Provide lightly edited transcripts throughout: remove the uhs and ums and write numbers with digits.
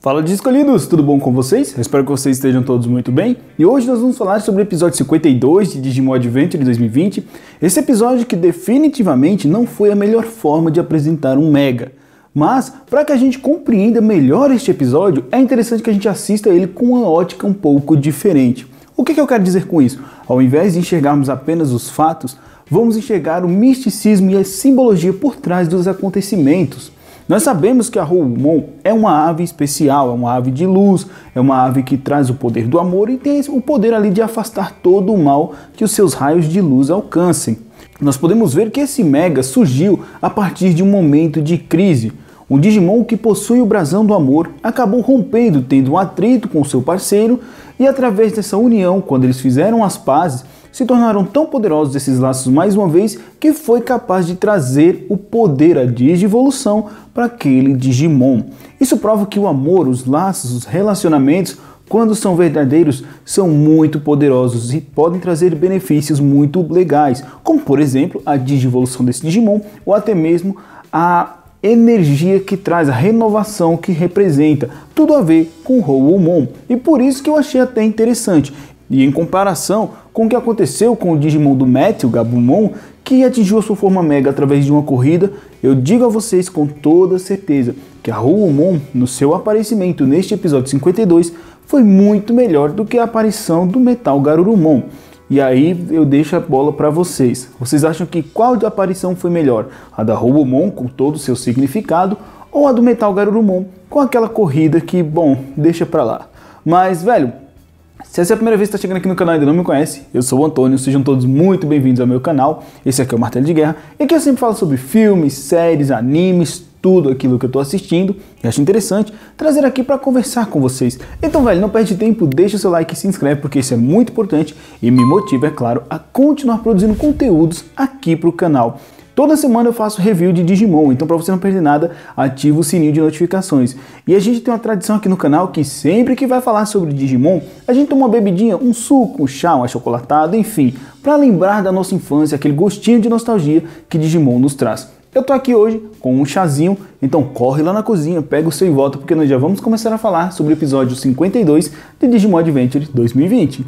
Fala de escolhidos, tudo bom com vocês? Eu espero que vocês estejam todos muito bem. E hoje nós vamos falar sobre o episódio 52 de Digimon Adventure 2020. Esse episódio que definitivamente não foi a melhor forma de apresentar um Mega. Mas, para que a gente compreenda melhor este episódio, é interessante que a gente assista ele com uma ótica um pouco diferente. O que eu quero dizer com isso? Ao invés de enxergarmos apenas os fatos, vamos enxergar o misticismo e a simbologia por trás dos acontecimentos. Nós sabemos que a Houmon é uma ave especial, é uma ave de luz, é uma ave que traz o poder do amor e tem o poder ali de afastar todo o mal que os seus raios de luz alcancem. Nós podemos ver que esse Mega surgiu a partir de um momento de crise. Um Digimon que possui o brasão do amor acabou rompendo, tendo um atrito com seu parceiro e através dessa união, quando eles fizeram as pazes, se tornaram tão poderosos esses laços mais uma vez que foi capaz de trazer o poder, a Digivolução para aquele Digimon. Isso prova que o amor, os laços, os relacionamentos, quando são verdadeiros, são muito poderosos e podem trazer benefícios muito legais, como por exemplo a Digivolução desse Digimon ou até mesmo a energia que traz, a renovação que representa, tudo a ver com o Houmon. E por isso que eu achei até interessante. E em comparação com o que aconteceu com o Digimon do Matthew, Gabumon, que atingiu a sua forma Mega através de uma corrida, eu digo a vocês com toda certeza que a Houmon, no seu aparecimento neste episódio 52, foi muito melhor do que a aparição do Metal Garurumon. E aí eu deixo a bola para vocês. Vocês acham que qual aparição foi melhor? A da Houmon com todo o seu significado ou a do Metal Garurumon com aquela corrida que, bom, deixa pra lá. Mas, velho, se essa é a primeira vez que está chegando aqui no canal e ainda não me conhece, eu sou o Antônio, sejam todos muito bem-vindos ao meu canal. Esse aqui é o Martelo de Guerra, e aqui eu sempre falo sobre filmes, séries, animes, tudo aquilo que eu estou assistindo. E acho interessante trazer aqui para conversar com vocês. Então, velho, não perde tempo, deixa o seu like e se inscreve, porque isso é muito importante e me motiva, é claro, a continuar produzindo conteúdos aqui para o canal. Toda semana eu faço review de Digimon, então para você não perder nada, ativa o sininho de notificações. E a gente tem uma tradição aqui no canal que sempre que vai falar sobre Digimon, a gente toma uma bebidinha, um suco, um chá, um achocolatado, enfim, para lembrar da nossa infância, aquele gostinho de nostalgia que Digimon nos traz. Eu tô aqui hoje com um chazinho, então corre lá na cozinha, pega o seu e volta, porque nós já vamos começar a falar sobre o episódio 52 de Digimon Adventure 2020.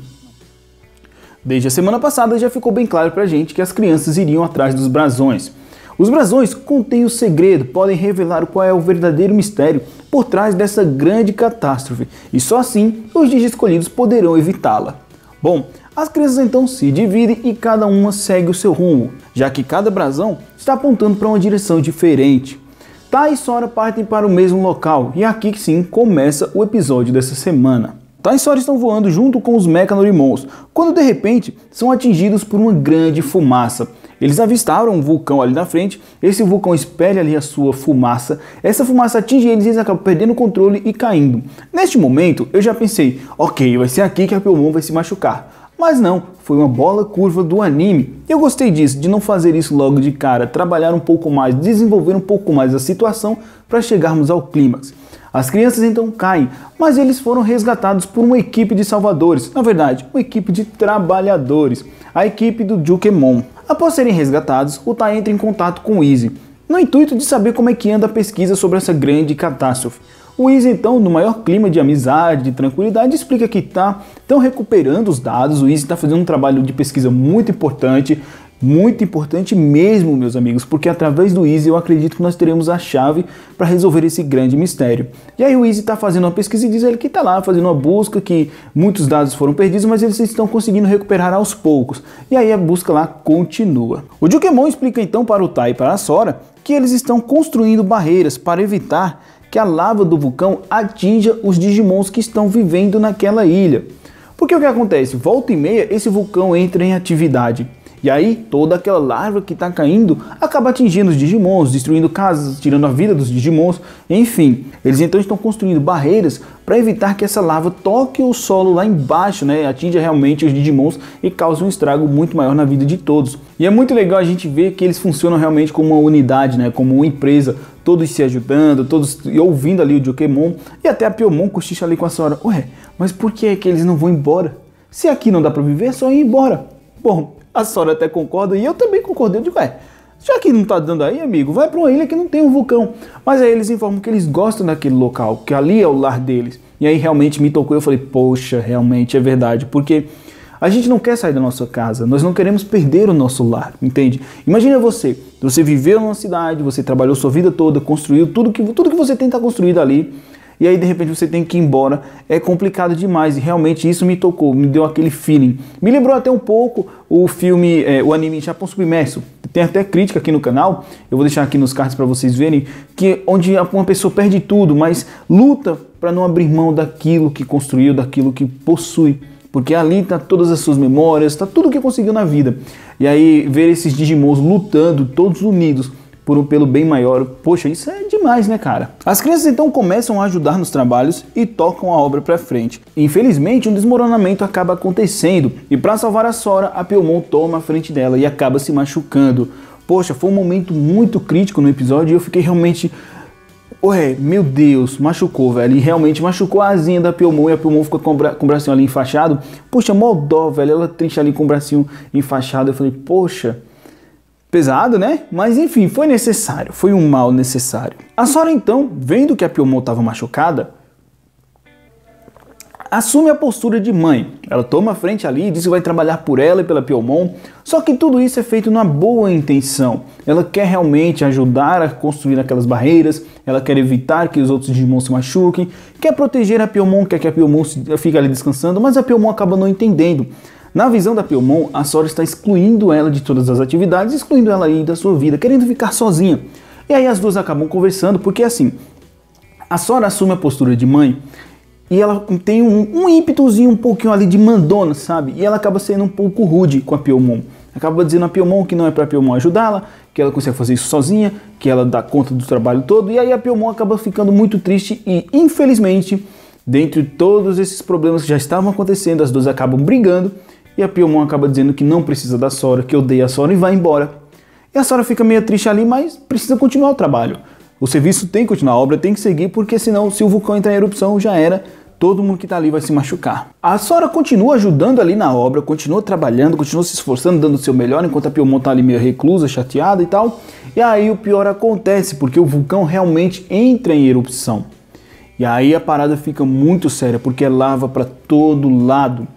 Desde a semana passada já ficou bem claro pra gente que as crianças iriam atrás dos brasões. Os brasões contêm o segredo, podem revelar qual é o verdadeiro mistério por trás dessa grande catástrofe, e só assim os Digi escolhidos poderão evitá-la. Bom, as crianças então se dividem e cada uma segue o seu rumo, já que cada brasão está apontando para uma direção diferente. Tai e Sora partem para o mesmo local, e aqui sim começa o episódio dessa semana. Tai e Sora estão voando junto com os Mechanorimons, quando de repente são atingidos por uma grande fumaça. Eles avistaram um vulcão ali na frente, esse vulcão espelha ali a sua fumaça, essa fumaça atinge eles e eles acabam perdendo o controle e caindo. Neste momento eu já pensei, ok, vai ser aqui que a Piomon vai se machucar. Mas não, foi uma bola curva do anime. Eu gostei disso, de não fazer isso logo de cara, trabalhar um pouco mais, desenvolver um pouco mais a situação para chegarmos ao clímax. As crianças então caem, mas eles foram resgatados por uma equipe de salvadores, na verdade, uma equipe de trabalhadores, a equipe do Jukemon. Após serem resgatados, o Tai entra em contato com o Easy, no intuito de saber como é que anda a pesquisa sobre essa grande catástrofe. O Easy então, no maior clima de amizade, de tranquilidade, explica que estão recuperando os dados, o Easy está fazendo um trabalho de pesquisa muito importante mesmo, meus amigos, porque através do Easy eu acredito que nós teremos a chave para resolver esse grande mistério. E aí o Easy está fazendo uma pesquisa e diz ele que está lá fazendo uma busca, que muitos dados foram perdidos, mas eles estão conseguindo recuperar aos poucos. E aí a busca lá continua. O Jukemon explica então para o Tai e para a Sora que eles estão construindo barreiras para evitar que a lava do vulcão atinja os Digimons que estão vivendo naquela ilha. Porque o que acontece? Volta e meia esse vulcão entra em atividade. E aí toda aquela lava que está caindo acaba atingindo os Digimons, destruindo casas, tirando a vida dos Digimons, enfim. Eles então estão construindo barreiras para evitar que essa lava toque o solo lá embaixo, né, atinja realmente os Digimons e cause um estrago muito maior na vida de todos. E é muito legal a gente ver que eles funcionam realmente como uma unidade, né, como uma empresa, todos se ajudando, todos ouvindo ali o Jukemon, e até a Piomon cochicha ali com a Sora. Ué, mas por que é que eles não vão embora? Se aqui não dá para viver, é só ir embora. Bom, a Sora até concorda e eu também concordei. Eu digo, Já que não tá dando aí, amigo, vai para uma ilha que não tem um vulcão. Mas aí eles informam que eles gostam daquele local, que ali é o lar deles. E aí realmente me tocou, eu falei, poxa, realmente é verdade, porque a gente não quer sair da nossa casa, nós não queremos perder o nosso lar, entende? Imagina você viveu numa cidade, você trabalhou sua vida toda, construiu tudo que você tem tá construído ali, e aí de repente você tem que ir embora, é complicado demais, e realmente isso me tocou, me deu aquele feeling. Me lembrou até um pouco o filme, o anime Japão Submerso, tem até crítica aqui no canal, eu vou deixar aqui nos cards para vocês verem, que onde uma pessoa perde tudo, mas luta para não abrir mão daquilo que construiu, daquilo que possui. Porque ali está todas as suas memórias, está tudo que conseguiu na vida. E aí ver esses Digimons lutando, todos unidos, pelo bem maior, poxa, isso é demais, né, cara? As crianças então começam a ajudar nos trabalhos e tocam a obra para frente. Infelizmente, um desmoronamento acaba acontecendo e para salvar a Sora, a Piyomon toma a frente dela e acaba se machucando. Poxa, foi um momento muito crítico no episódio e eu fiquei realmente... Ué, meu Deus, machucou, velho, e realmente machucou a asinha da Piyomon e a Piyomon ficou com o bracinho ali enfaixado. Poxa, mó dó, velho, ela trincha ali com o bracinho enfaixado, eu falei, poxa, pesado, né? Mas enfim, foi necessário, foi um mal necessário. A Sora então, vendo que a Piyomon estava machucada, assume a postura de mãe. Ela toma a frente ali e diz que vai trabalhar por ela e pela Piyomon. Só que tudo isso é feito numa boa intenção. Ela quer realmente ajudar a construir aquelas barreiras, ela quer evitar que os outros Digimon se machuquem, quer proteger a Piyomon, quer que a Piyomon fique ali descansando, mas a Piyomon acaba não entendendo. Na visão da Piyomon, a Sora está excluindo ela de todas as atividades, excluindo ela aí da sua vida, querendo ficar sozinha. E aí as duas acabam conversando, porque assim, a Sora assume a postura de mãe, e ela tem um ímpetuzinho um pouquinho ali de mandona, sabe? E ela acaba sendo um pouco rude com a Piyomon. Acaba dizendo a Piyomon que não é para a Piyomon ajudá-la, que ela consegue fazer isso sozinha, que ela dá conta do trabalho todo. E aí a Piyomon acaba ficando muito triste e, infelizmente, dentre todos esses problemas que já estavam acontecendo, as duas acabam brigando. E a Piyomon acaba dizendo que não precisa da Sora, que odeia a Sora e vai embora. E a Sora fica meio triste ali, mas precisa continuar o trabalho. O serviço tem que continuar, a obra tem que seguir, porque senão, se o vulcão entrar em erupção, já era, todo mundo que tá ali vai se machucar. A Sora continua ajudando ali na obra, continua trabalhando, continua se esforçando, dando o seu melhor, enquanto a Piyomon tá ali meio reclusa, chateada e tal. E aí o pior acontece, porque o vulcão realmente entra em erupção. E aí a parada fica muito séria, porque é lava para todo lado.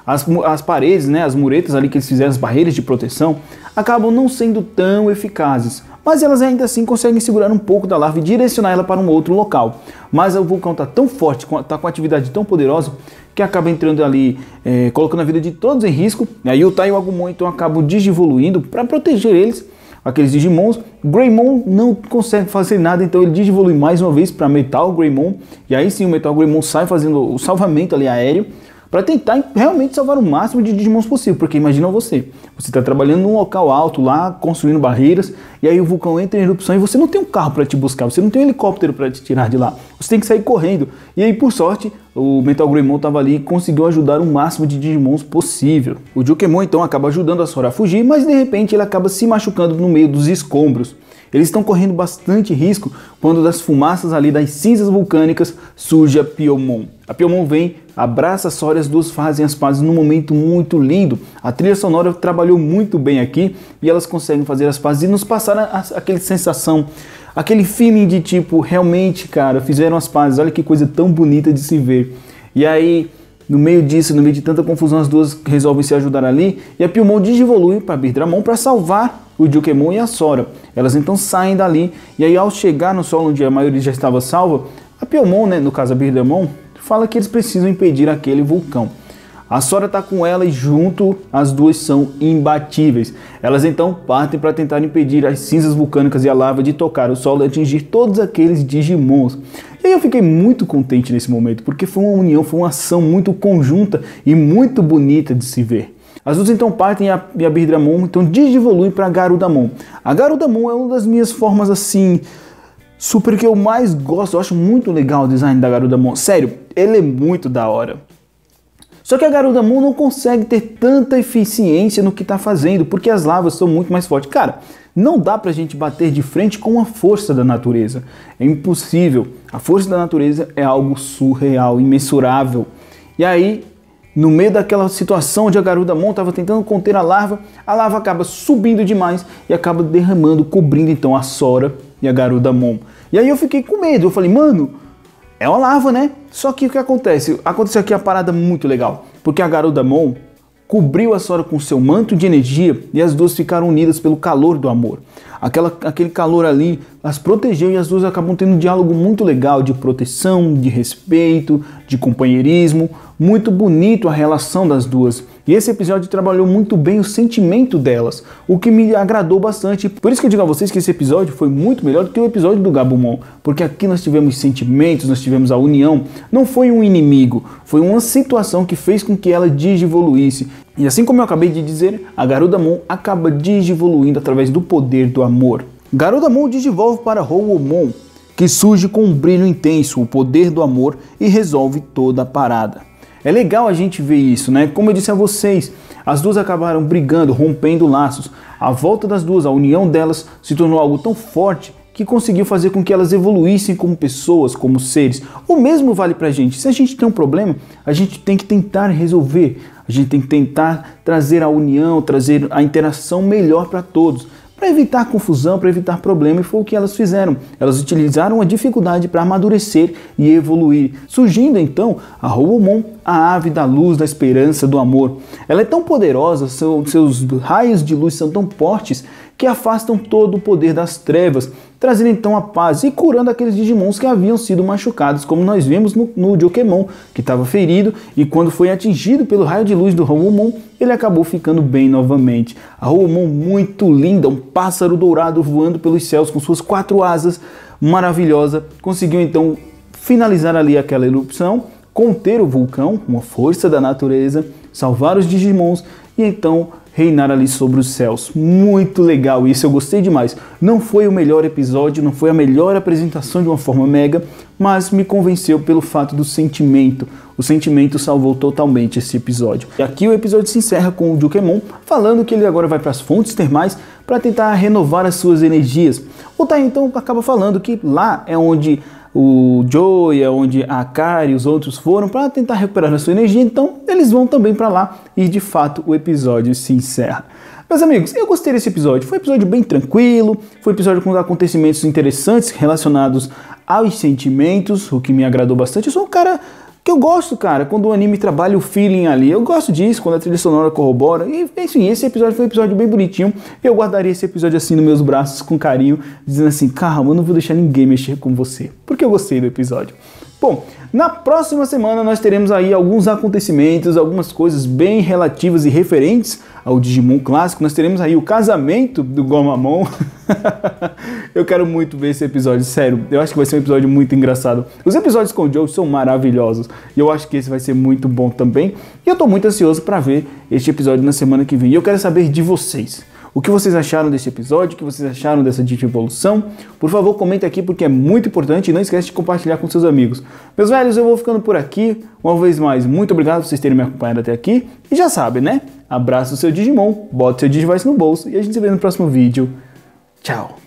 As paredes, né, as muretas ali que eles fizeram, as barreiras de proteção, acabam não sendo tão eficazes. Mas elas ainda assim conseguem segurar um pouco da lava e direcionar ela para um outro local. Mas o vulcão está tão forte, está com atividade tão poderosa, que acaba entrando ali, colocando a vida de todos em risco. E aí o Tai e o Agumon então acabam digivoluindo para proteger eles, aqueles Digimons. Greymon não consegue fazer nada, então ele digivolui mais uma vez para Metal Greymon. E aí sim o Metal Greymon sai fazendo o salvamento ali aéreo, para tentar realmente salvar o máximo de Digimons possível, porque imagina você está trabalhando num local alto lá, construindo barreiras, e aí o vulcão entra em erupção e você não tem um carro para te buscar, você não tem um helicóptero para te tirar de lá, você tem que sair correndo. E aí por sorte, o Metal Greymon estava ali e conseguiu ajudar o máximo de Digimons possível. O Jukemon então acaba ajudando a Sora a fugir, mas de repente ele acaba se machucando no meio dos escombros. Eles estão correndo bastante risco quando das fumaças ali das cinzas vulcânicas surge a Piyomon. A Piyomon vem, abraça a Sora e as duas fazem as pazes num momento muito lindo. A trilha sonora trabalhou muito bem aqui e elas conseguem fazer as pazes e nos passar aquela sensação, aquele feeling de tipo, realmente, cara, fizeram as pazes, olha que coisa tão bonita de se ver. E aí, no meio disso, no meio de tanta confusão, as duas resolvem se ajudar ali e a Piyomon digivolui para Birdramon para salvar o Jukemon e a Sora. Elas então saem dali e aí ao chegar no solo onde a maioria já estava salva, a Piyomon, né, no caso a Birdramon, fala que eles precisam impedir aquele vulcão. A Sora está com ela e junto as duas são imbatíveis. Elas então partem para tentar impedir as cinzas vulcânicas e a lava de tocar o solo e atingir todos aqueles Digimons. E aí eu fiquei muito contente nesse momento, porque foi uma união, foi uma ação muito conjunta e muito bonita de se ver. As duas então partem e a Birdramon então digivolui para Garudamon. A Garudamon é uma das minhas formas assim, super que eu mais gosto. Eu acho muito legal o design da Garudamon. Sério, ele é muito da hora. Só que a Garudamon não consegue ter tanta eficiência no que está fazendo, porque as lavas são muito mais fortes. Cara, não dá pra gente bater de frente com a força da natureza. É impossível. A força da natureza é algo surreal, imensurável. E aí, no meio daquela situação onde a Garudamon estava tentando conter a larva acaba subindo demais e acaba derramando, cobrindo então a Sora e a Garudamon. E aí eu fiquei com medo, eu falei, mano, é uma larva, né? Só que o que acontece? Aconteceu aqui a parada muito legal, porque a Garudamon cobriu a Sora com seu manto de energia e as duas ficaram unidas pelo calor do amor. Aquele calor ali as protegeu e as duas acabam tendo um diálogo muito legal de proteção, de respeito, de companheirismo. Muito bonito a relação das duas. E esse episódio trabalhou muito bem o sentimento delas, o que me agradou bastante. Por isso que eu digo a vocês que esse episódio foi muito melhor do que o episódio do Gabumon, porque aqui nós tivemos sentimentos, nós tivemos a união. Não foi um inimigo, foi uma situação que fez com que ela digivoluísse. E assim como eu acabei de dizer, a Garudamon acaba digivoluindo através do poder do amor. Garudamon digivolve para Hougomon, que surge com um brilho intenso, o poder do amor, e resolve toda a parada. É legal a gente ver isso, né? Como eu disse a vocês, as duas acabaram brigando, rompendo laços. A volta das duas, a união delas, se tornou algo tão forte que conseguiu fazer com que elas evoluíssem como pessoas, como seres. O mesmo vale pra gente. Se a gente tem um problema, a gente tem que tentar resolver. A gente tem que tentar trazer a união, trazer a interação melhor para todos, para evitar confusão, para evitar problema, e foi o que elas fizeram. Elas utilizaram a dificuldade para amadurecer e evoluir, surgindo então a Hougomon, a ave da luz, da esperança, do amor. Ela é tão poderosa, seus raios de luz são tão fortes que afastam todo o poder das trevas, trazendo então a paz e curando aqueles Digimons que haviam sido machucados, como nós vimos no Jokemon, que estava ferido e quando foi atingido pelo raio de luz do Hougomon, ele acabou ficando bem novamente. A Hougomon muito linda, um pássaro dourado voando pelos céus com suas 4 asas, maravilhosa, conseguiu então finalizar ali aquela erupção, conter o vulcão, uma força da natureza, salvar os Digimons e então reinar ali sobre os céus. Muito legal isso, eu gostei demais. Não foi o melhor episódio, não foi a melhor apresentação de uma forma mega, mas me convenceu pelo fato do sentimento. O sentimento salvou totalmente esse episódio. E aqui o episódio se encerra com o Jokemon falando que ele agora vai para as fontes termais para tentar renovar as suas energias. O Tai então acaba falando que lá é onde o Joey, é onde a Akari e os outros foram para tentar recuperar a sua energia, então eles vão também para lá e de fato o episódio se encerra. Meus amigos, eu gostei desse episódio, foi um episódio bem tranquilo, foi um episódio com acontecimentos interessantes relacionados aos sentimentos, o que me agradou bastante. Eu sou um cara que eu gosto, cara, quando o anime trabalha o feeling ali, eu gosto disso, quando a trilha sonora corrobora, e enfim, esse episódio foi um episódio bem bonitinho, eu guardaria esse episódio assim nos meus braços com carinho, dizendo assim, calma, eu não vou deixar ninguém mexer com você, porque eu gostei do episódio. Bom, na próxima semana nós teremos aí alguns acontecimentos, algumas coisas bem relativas e referentes ao Digimon clássico. Nós teremos aí o casamento do Gomamon. Eu quero muito ver esse episódio, sério. Eu acho que vai ser um episódio muito engraçado. Os episódios com o Joe são maravilhosos e eu acho que esse vai ser muito bom também. E eu tô muito ansioso para ver este episódio na semana que vem. E eu quero saber de vocês. O que vocês acharam desse episódio? O que vocês acharam dessa Digivolução? Por favor, comenta aqui porque é muito importante e não esquece de compartilhar com seus amigos. Meus velhos, eu vou ficando por aqui. Uma vez mais, muito obrigado por vocês terem me acompanhado até aqui. E já sabe, né? Abraça o seu Digimon, bota o seu Digivice no bolso e a gente se vê no próximo vídeo. Tchau!